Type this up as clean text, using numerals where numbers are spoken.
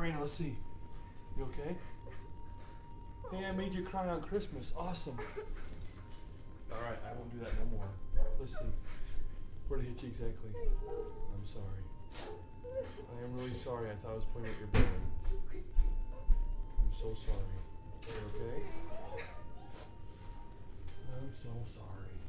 Laurana, let's see. You okay? Hey, I made you cry on Christmas. Awesome. Alright, I won't do that no more. Let's see. Where did I hit you exactly? I'm sorry. I am really sorry. I thought I was playing with your balloons. I'm so sorry. You okay? I'm so sorry.